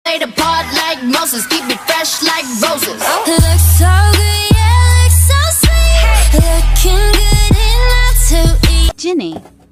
Laid apart like Moses, keep it fresh like roses. Looks so good, yeah, looks so sweet. Looking good enough to eat. Ginny.